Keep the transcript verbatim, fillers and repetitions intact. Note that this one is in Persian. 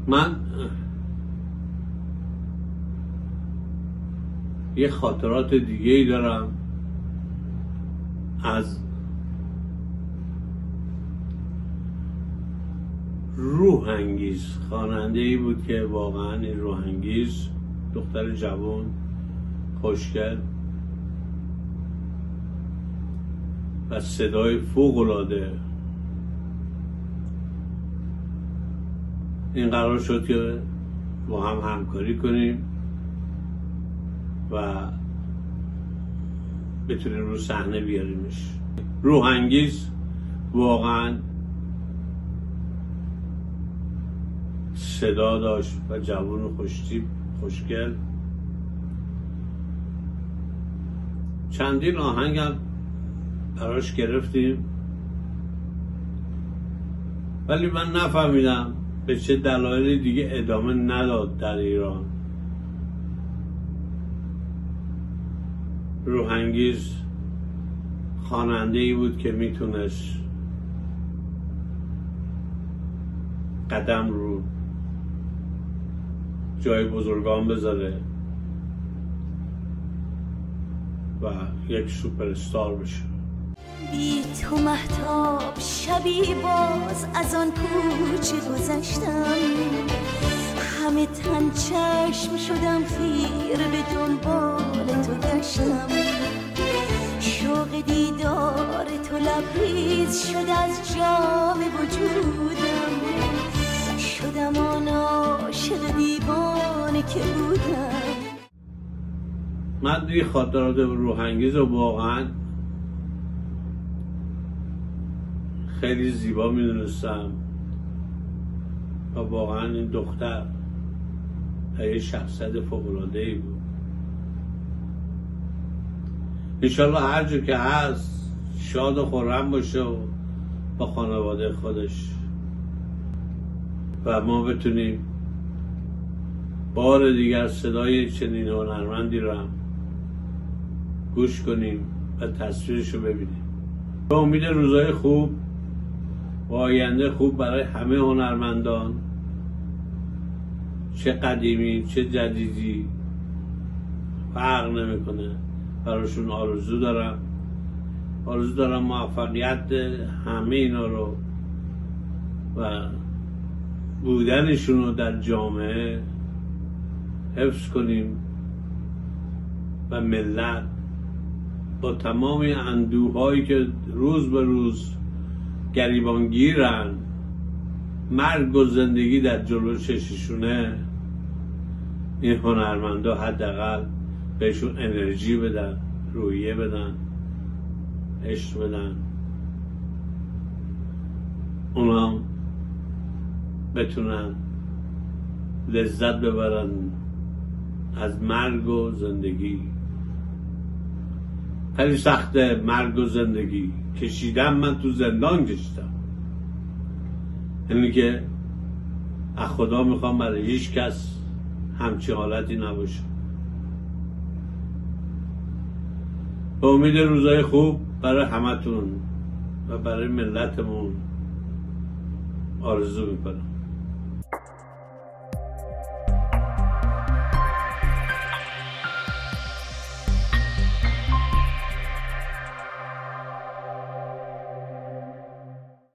من یه خاطرات دیگه ای دارم از روحانگیز. خواننده ای بود که واقعا این روحانگیز، دختر جوان خوشگل و صدای فوق‌العاده، این قرار شد که با هم همکاری کنیم و بتونیم رو صحنه بیاریمش. روحانگیز واقعا صدا داشت و جوان و خوشتیپ خوشگل. چندین آهنگ هم براش گرفتیم، ولی من نفهمیدم به چه دلایل دیگه ادامه نداد در ایران. روحانگیز خواننده ای بود که میتونست قدم رو جای بزرگان بذاره و یک سوپر استار بشه. بی تو مهتاب شبی باز از آن کوچه گذشتم، همه تن چشم شدم خیر به دنبال تو گشتم، شوق دیدار تو لبریز شد از جام وجودم، شدم آن عاشق دیوانه که بودم. من دیگه خاطرات روحانگیز رو واقعا خیلی زیبا میدونستم و واقعا این دختر یه شخصیت فوق‌العاده‌ای بود. انشالله هر جا که هست شاد و خرم باشه و با خانواده خودش و ما بتونیم بار دیگر صدای چنین هنرمندی رو هم گوش کنیم و تصویرش رو ببینیم. به امید روزای خوب و آینده خوب برای همه هنرمندان، چه قدیمی چه جدیدی فرق نمیکنه، براشون آرزو دارم آرزو دارم موفقیت همه اینا رو و بودنشون رو در جامعه حفظ کنیم و ملت با تمام اندوهایی که روز به روز گریبانگیرن، مرگ و زندگی در جلو چششونه، این هنرمندا حداقل بهشون انرژی بدن، روحیه بدن، عشق بدن، اونا بتونن لذت ببرن از مرگ و زندگی. خیلی سخته مرگ و زندگی، کشیدم، من تو زندان کشیدم. اینی که از خدا میخوام برای هیچ کس همچین حالتی نباشه. به امید روزای خوب برای همتون و برای ملتمون آرزو میکنم.